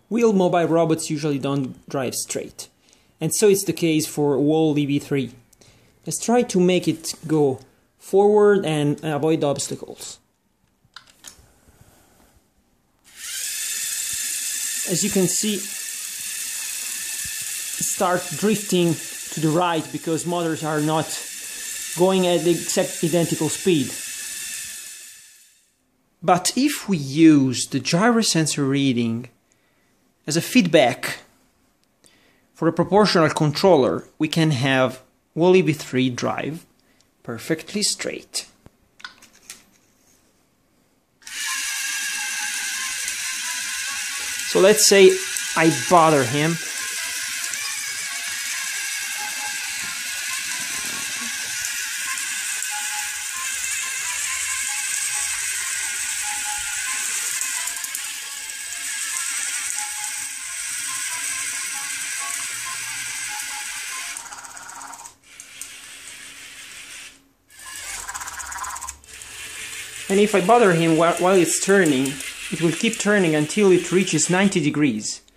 Wheeled mobile robots usually don't drive straight, and so it's the case for Wall-E V3. Let's try to make it go forward and avoid obstacles. As you can see, start drifting to the right because motors are not going at the exact identical speed. But if we use the gyrosensor reading as a feedback for a proportional controller, we can have Wall-E V3 drive perfectly straight. So let's say I bother him. And if I bother him while it's turning, it will keep turning until it reaches 90 degrees.